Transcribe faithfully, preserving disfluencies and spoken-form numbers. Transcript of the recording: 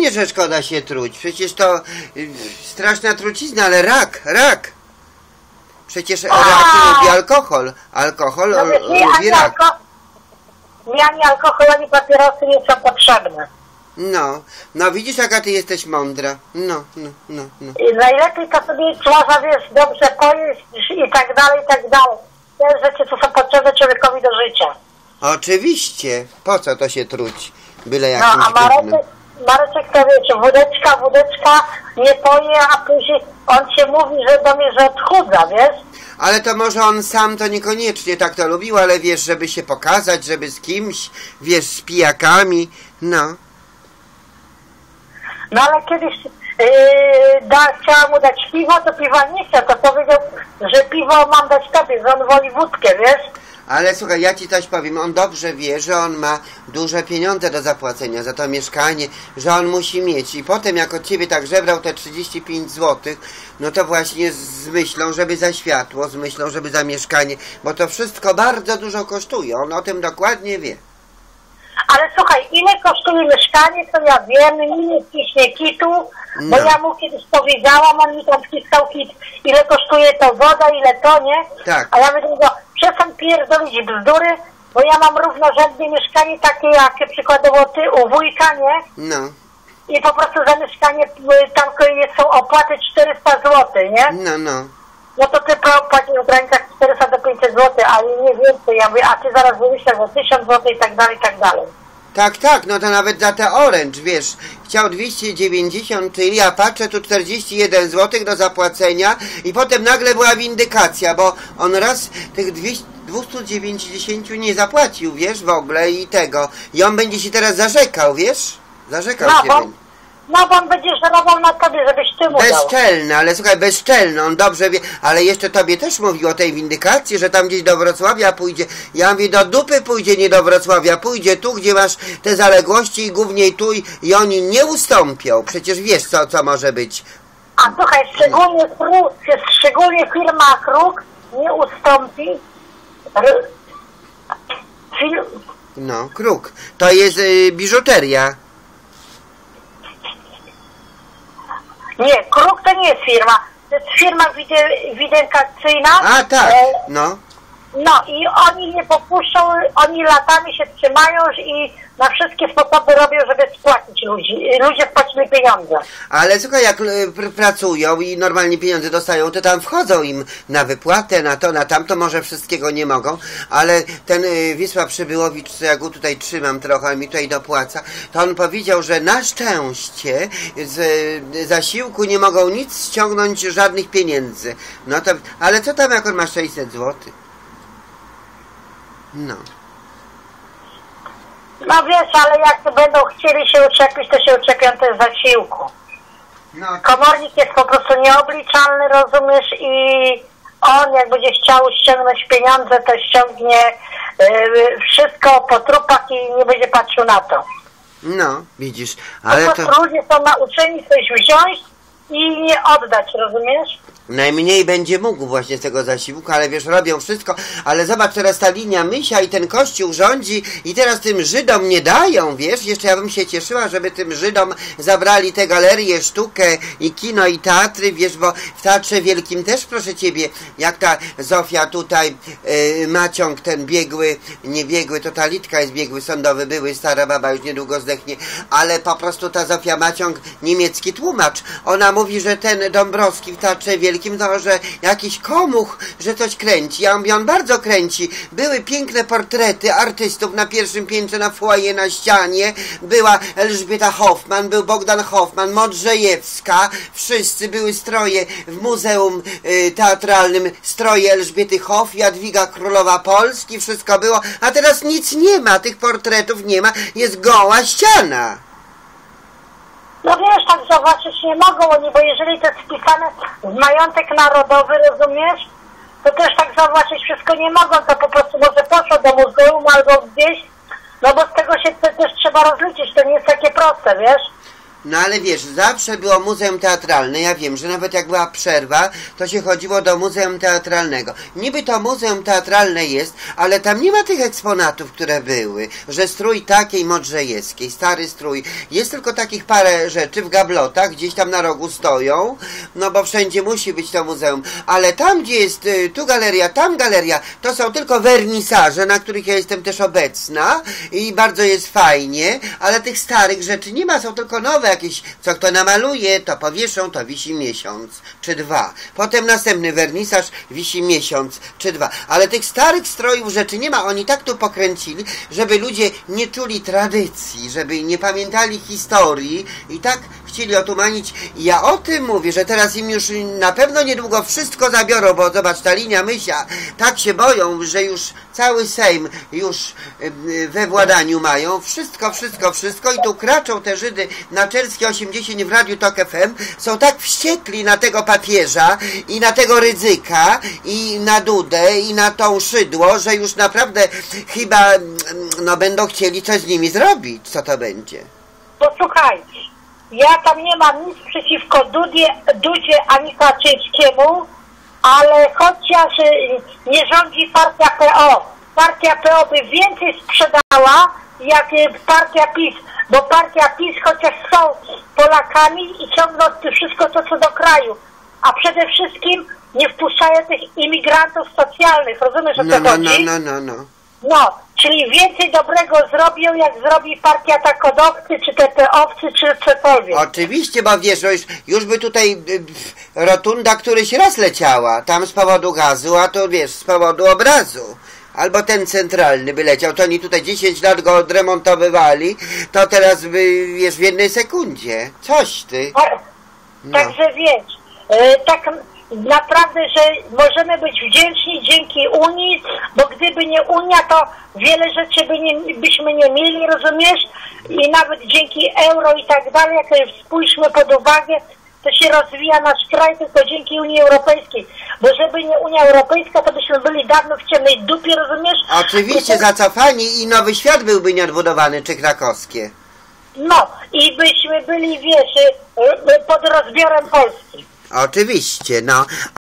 pewnie, że szkoda się truć. Przecież to y, straszna trucizna, ale rak, rak. Przecież rak lubi alkohol. Alkohol No wiesz, mi lubi ani, rak. alko... mi ani alkohol, ani papierosy nie są potrzebne. No, no widzisz, jaka ty jesteś mądra. No, no, no, no. I najlepiej to sobie trzeba, wiesz, dobrze pojeść i tak dalej, i tak dalej. Te rzeczy, co są potrzebne człowiekowi do życia. Oczywiście. Po co to się truć? Byle No, jakimś a Mareczek, Mareczek to wiecie, wódeczka, wódeczka, nie poje, a później on się mówi, że do mnie, że odchudza, wiesz? Ale to może on sam to niekoniecznie tak to lubił, ale wiesz, żeby się pokazać, żeby z kimś, wiesz, z pijakami, no. No ale kiedyś yy, da, chciała mu dać piwo, to piwa nie chciał, to powiedział, że piwo mam dać tobie, że on woli wódkę, wiesz? Ale słuchaj, ja ci coś powiem, on dobrze wie, że on ma duże pieniądze do zapłacenia za to mieszkanie, że on musi mieć i potem jak od ciebie tak żebrał te trzydzieści pięć złotych, no to właśnie z myślą, żeby za światło, z myślą, żeby za mieszkanie, bo to wszystko bardzo dużo kosztuje, on o tym dokładnie wie. Ale słuchaj, ile kosztuje mieszkanie, to ja wiem, mi nie ciśnie kitu, bo No. ja mu kiedyś powiedziałam, on mi tam wciskał kit, ile kosztuje to woda, ile to, nie? Tak. A ja mówię, no, przestań pierdolić bzdury, bo ja mam równorzędne mieszkanie takie jak przykładowo ty u wujka, nie? No, I po prostu za mieszkanie y, tam są opłaty czterysta złotych, nie? no, no. No to ty płacisz w granicach czterysta do pięćset złotych, ale nie więcej. Ja mówię, a ty zaraz wymyślasz o tysiąc złotych i tak dalej, i tak dalej. Tak, tak, no to nawet za te Orange, wiesz, chciał dwieście dziewięćdziesiąt, czyli ja patrzę, tu czterdzieści jeden złotych do zapłacenia i potem nagle była windykacja, bo on raz tych dwieście dziewięćdziesiąt nie zapłacił, wiesz, w ogóle i tego. I on będzie się teraz zarzekał, wiesz? Zarzekał No się bo, będzie. no bo on będzie żerował na tobie, żebyś ty mu dał. Bezczelny, ale słuchaj, bezczelny, on dobrze wie, ale jeszcze tobie też mówił o tej windykacji, że tam gdzieś do Wrocławia pójdzie. Ja mówię, do dupy pójdzie, nie do Wrocławia, pójdzie tu, gdzie masz te zaległości i głównie tu i, i oni nie ustąpią. Przecież wiesz, co, co może być. A słuchaj, szczególnie, kruk, szczególnie firma Kruk nie ustąpi. R, fil, No, Kruk. To jest y, biżuteria. nie, Kruk to nie jest firma. To jest firma wide- widenkacyjna. A, tak, E, no. No i oni nie popuszczą, oni latami się trzymają i na wszystkie sposoby robią, żeby spłacić ludzi. Ludzie spłacili pieniądze. Ale słuchaj, jak y, pr pracują i normalnie pieniądze dostają, to tam wchodzą im na wypłatę, na to, na tamto, może wszystkiego nie mogą, ale ten y, Wisła Przybyłowicz, co ja go tutaj trzymam trochę, mi tutaj dopłaca, to on powiedział, że na szczęście z y, zasiłku nie mogą nic ściągnąć, żadnych pieniędzy. No to, ale co tam, jak on ma sześćset złotych? No. No wiesz, ale jak będą chcieli się uczepić, to się uczepią też zasiłku. No. Komornik jest po prostu nieobliczalny, rozumiesz, i on jak będzie chciał ściągnąć pieniądze, to ściągnie yy, wszystko po trupach i nie będzie patrzył na to. No, widzisz, ale po to... prostu ludzie są nauczeni coś wziąć i nie oddać, rozumiesz? Najmniej będzie mógł właśnie z tego zasiłku, ale wiesz, robią wszystko, ale zobacz, teraz ta linia Mysia i ten kościół rządzi i teraz tym Żydom nie dają, wiesz, jeszcze ja bym się cieszyła, żeby tym Żydom zabrali te galerie, sztukę i kino i teatry, wiesz, bo w Teatrze Wielkim też, proszę ciebie, jak ta Zofia tutaj, yy, Maciąg, ten biegły, nie biegły, to ta Litka jest biegły sądowy, były, stara baba już niedługo zdechnie, ale po prostu ta Zofia Maciąg, niemiecki tłumacz, ona mówi, że ten Dąbrowski w Teatrze Wielkim to, że jakiś komuch, że coś kręci. Ja mówię, on bardzo kręci. Były piękne portrety artystów na pierwszym piętrze, na foyer, na ścianie. Była Elżbieta Hoffman, był Bogdan Hoffman, Modrzejewska. Wszyscy były stroje w Muzeum y, Teatralnym. Stroje Elżbiety Hoff, Jadwiga Królowa Polski. Wszystko było. A teraz nic nie ma. Tych portretów nie ma. Jest goła ściana. No wiesz, tak zobaczyć nie mogą oni, bo jeżeli to jest wpisane w majątek narodowy, rozumiesz, to też tak zobaczyć wszystko nie mogą, to po prostu może poszło do muzeum albo gdzieś, no bo z tego się te, też trzeba rozliczyć, to nie jest takie proste, wiesz? No ale wiesz, zawsze było muzeum teatralne. Ja wiem, że nawet jak była przerwa, to się chodziło do muzeum teatralnego. Niby to muzeum teatralne jest, ale tam nie ma tych eksponatów, które były. Że strój takiej Modrzejewskiej, stary strój. Jest tylko takich parę rzeczy w gablotach, gdzieś tam na rogu stoją, no bo wszędzie musi być to muzeum. Ale tam, gdzie jest y, tu galeria, tam galeria, to są tylko wernisaże, na których ja jestem też obecna i bardzo jest fajnie, ale tych starych rzeczy nie ma, są tylko nowe jakieś, co kto namaluje, to powieszą, to wisi miesiąc czy dwa. Potem następny wernisaż, wisi miesiąc czy dwa. Ale tych starych strojów rzeczy nie ma. Oni tak tu pokręcili, żeby ludzie nie czuli tradycji, żeby nie pamiętali historii i tak chcieli otumanić. I ja o tym mówię, że teraz im już na pewno niedługo wszystko zabiorą, bo zobacz, ta linia Mysia, tak się boją, że już cały Sejm już we władaniu mają. Wszystko, wszystko, wszystko i tu kraczą te Żydy na Czelskie osiemdziesiąt w Radiu Tok F M. Są tak wściekli na tego papieża i na tego Rydzyka i na Dudę i na tą Szydło, że już naprawdę chyba no będą chcieli coś z nimi zrobić. Co to będzie? Posłuchajcie, ja tam nie mam nic przeciwko Dudzie, Dudzie ani Kaczyńskiemu, ale chociaż nie rządzi partia P O. Partia P O by więcej sprzedała jak partia PiS, bo partia PiS chociaż są Polakami i ciągną wszystko to co do kraju, a przede wszystkim nie wpuszczają tych imigrantów socjalnych, rozumiesz o co no, chodzi? No, no, no, no. No, czyli więcej dobrego zrobią, jak zrobi partia takodowcy, czy T P owcy, czy cokolwiek. Oczywiście, bo wiesz, no już, już by tutaj y, rotunda któryś raz leciała, tam z powodu gazu, a to wiesz, z powodu obrazu. Albo ten centralny by leciał, to oni tutaj dziesięć lat go odremontowywali, to teraz by, wiesz, w jednej sekundzie. Coś ty. Tak, No. Także wiesz, y, tak naprawdę, że możemy być wdzięczni dzięki Unii, bo gdyby nie Unia, to wiele rzeczy by nie, byśmy nie mieli, rozumiesz? I nawet dzięki euro i tak dalej, jak spójrzmy pod uwagę, to się rozwija nasz kraj tylko dzięki Unii Europejskiej. Bo żeby nie Unia Europejska, to byśmy byli dawno w ciemnej dupie, rozumiesz? Oczywiście, I to... zacofani i nowy świat byłby nieodbudowany, czy krakowskie. No, i byśmy byli, wiesz, pod rozbiorem Polski. Oczywiście, no.